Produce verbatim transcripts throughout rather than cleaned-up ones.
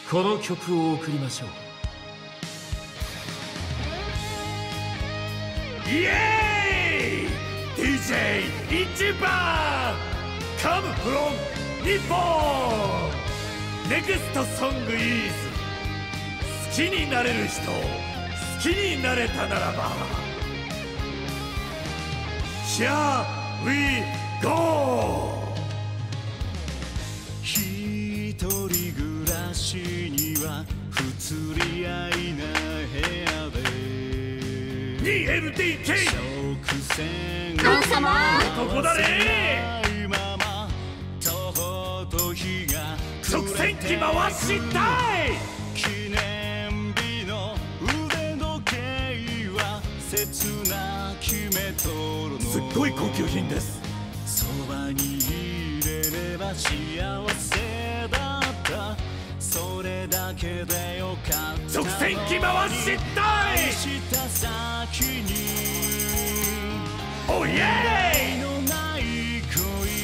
この曲を送りましょう。 イエーイ ディージェー 一番 Come from 日本 Next song is 好きになれる人、好きになれたならば Shall we go。 一人暮らしには不釣り合いな部屋でツーエルディーケー直線母様ここだね。直線機回したい。 記念日の腕時計は切な決めとるの。 すっごい高級品です。 そばにいれれば幸せだった、それだけでよかった。 直線機回したい。 した先におイエーイのない恋、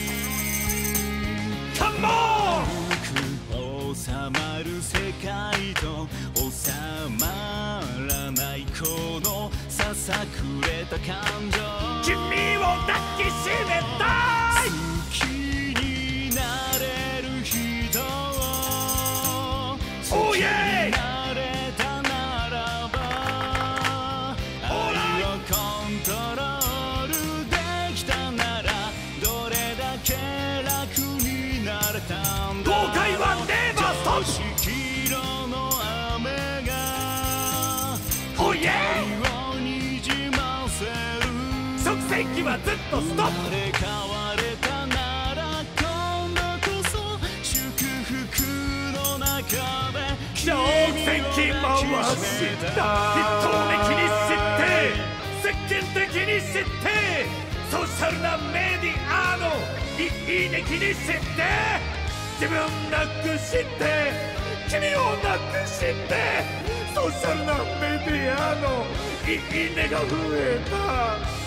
カモン。 収まる世界と収まらないこのささくれた感情、 君を抱きしめたい。 好きになれる人をおイエーイなれたならば、愛をコントロールできたならどれだけ楽になれたんだ。 後悔はネバーストップ。 色の雨がおイエーイをにじませる。 直線機はずっとストップ。 生まれ変われたなら今度こそ祝福の中で直線機回した一等的に知って世間的に知ってソーシャルなメディアのいいね気に知って自分なくして君をなくしてソーシャルなメディアのいいねが増えた。